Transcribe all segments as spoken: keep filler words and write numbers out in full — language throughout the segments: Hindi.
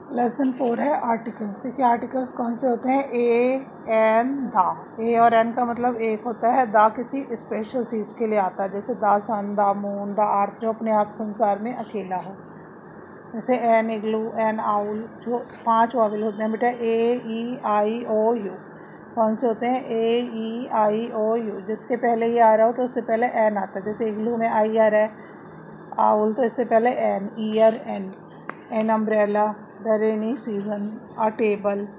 लेसन फोर है आर्टिकल्स। देखिए आर्टिकल्स कौन से होते हैं, ए, एन, दा। ए और एन का मतलब एक होता है, दा किसी स्पेशल चीज़ के लिए आता है, जैसे दा सन, दा मून, दा अर्थ, जो अपने आप संसार में अकेला हो। जैसे एन इग्लू, एन आउल, जो पांच वावल होते हैं बेटा, ए, ई, आई, ओ, यू। कौन से होते हैं, ए, ई, आई, ओ, यू। जिसके पहले ये आ रहा हो तो उससे पहले एन आता है। जैसे इग्लू में आई आ रहा है, आउल तो इससे पहले an, ear, an. An umbrella, the rainy season, a table.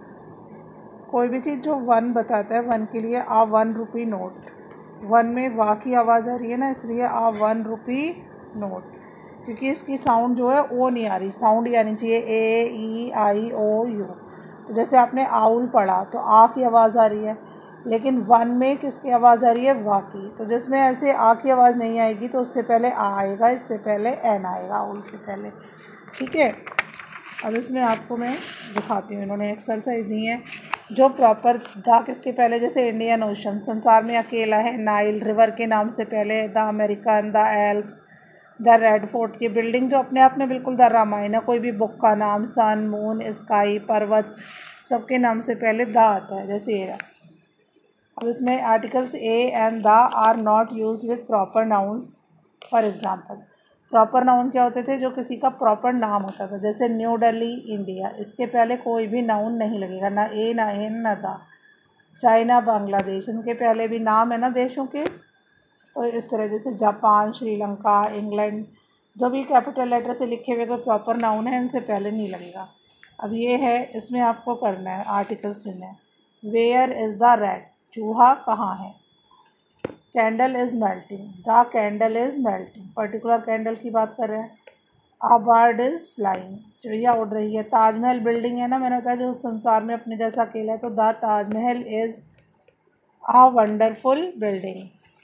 कोई भी चीज़ जो वन बताता है, वन के लिए a one rupee note. One में वाह की आवाज़ आ रही है ना, इसलिए आ वन रुपी नोट, क्योंकि इसकी साउंड जो है ओ नहीं आ रही, साउंड ही आनी चाहिए, ए, ई, आई, ओ, यू। तो जैसे आपने आउल पढ़ा तो आ की आवाज़ आ रही है, लेकिन वन में किसकी आवाज़ आ रही है, वाह की। तो जिसमें ऐसे आ की आवाज़ नहीं आएगी तो उससे पहले आ आएगा, इससे पहले एन आएगा, आउल से पहले। ठीक है, अब इसमें आपको मैं दिखाती हूँ, इन्होंने एक्सरसाइज दी है जो प्रॉपर था किसके पहले, जैसे इंडियन ओशन, संसार में अकेला है, नाइल रिवर के नाम से पहले, the American, the Alps, the Red Fort की बिल्डिंग, जो अपने आप में बिल्कुल द रामायण है, कोई भी बुक का नाम, सन, मून, स्काई, पर्वत, सबके नाम से पहले द आता है, जैसे ये रहा। अब इसमें articles a and the are not used with proper nouns. For example, proper noun क्या होते थे, जो किसी का प्रॉपर नाम होता था, जैसे न्यू दिल्ली, इंडिया, इसके पहले कोई भी नाउन नहीं लगेगा, ना ए, ना एन, ना द। चाइना, बांग्लादेश, इनके पहले भी नाम है ना देशों के। तो इस तरह जैसे जापान, श्रीलंका, इंग्लैंड, जो भी कैपिटल लेटर से लिखे हुए कोई प्रॉपर नाउन है, इनसे पहले नहीं लगेगा। अब ये है, इसमें आपको करना है आर्टिकल्स में है। वेयर इज़ द रैट, चूहा कहाँ है। Candle is melting, the candle is melting, particular candle की बात कर रहे हैं। आ बर्ड इज़ फ्लाइंग, चिड़िया उड़ रही है। ताजमहल बिल्डिंग है ना, मैंने बताया जो संसार में अपने जैसा अकेला है, तो the Taj Mahal is a wonderful building.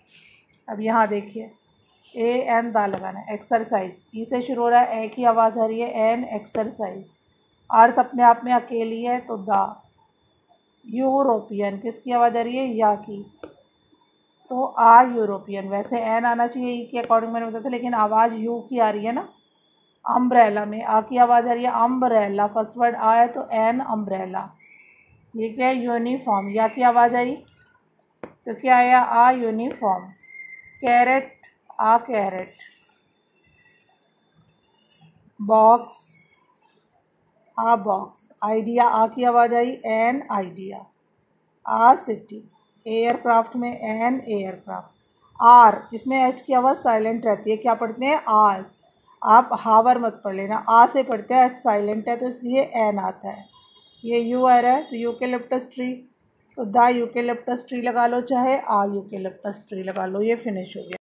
अब यहाँ देखिए, ए एन दा लगाना है। एक्सरसाइज, ई से शुरू हो रहा है, ए की आवाज़ आ रही है, एन, एक्सरसाइज। अर्थ अपने आप में अकेली है तो द। यूरोपियन, किसकी आवाज़ आ रही है, या की, तो आ यूरोपियन। वैसे एन आना चाहिए ई के अकॉर्डिंग, मैंने बताया था, लेकिन आवाज़ यू की आ रही है ना। अम्ब्रेला में आ की आवाज़ आ रही है, अम्ब्रेला, फर्स्ट वर्ड आ है तो एन, अम्ब्रेला। ये क्या है, यूनिफॉर्म, या की आवाज़ आई तो क्या आया, a uniform. Carrot, a carrot. Box, a box. Idea, आ की आवाज़ आई, an, idea. A city. Aircraft में एन, एयरक्राफ्ट। आर, इसमें एच की आवाज़ साइलेंट रहती है, क्या पढ़ते हैं, आर। आप हावर मत पढ़ लेना, आ से पढ़ते हैं, एच साइलेंट है तो इसलिए एन आता है। ये यू आ रहा है तो यूकेलिप्टस ट्री, तो द यूकेलिप्टस ट्री लगा लो, चाहे आ यूकेलिप्टस ट्री लगा लो, ये फिनिश हो गया।